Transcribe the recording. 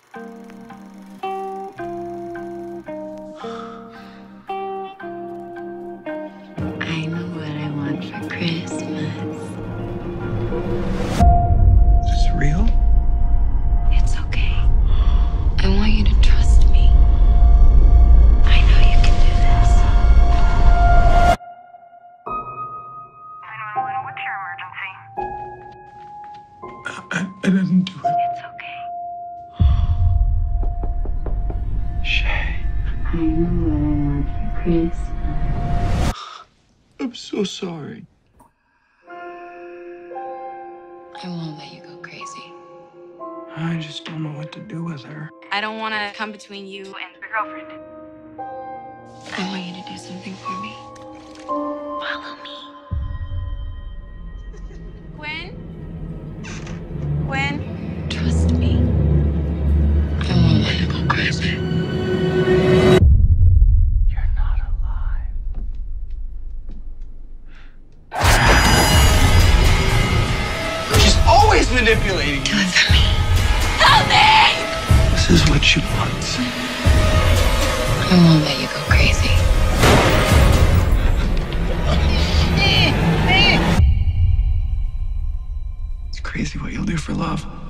I know what I want for Christmas. Is this real? It's okay. I want you to trust me. I know you can do this. 911, what's your emergency? I didn't do it. It's okay. Shay, I know what I want for Christmas. I'm so sorry. I won't let you go crazy. I just don't know what to do with her. I don't want to come between you and your girlfriend. I want you to do something for me. Follow me. Gwen? Gwen? Trust me. I won't let you go crazy. You're not alive. She's always manipulating Do you. it for me. Help me! This is what she wants. I won't let you go crazy. It's crazy what you'll do for love.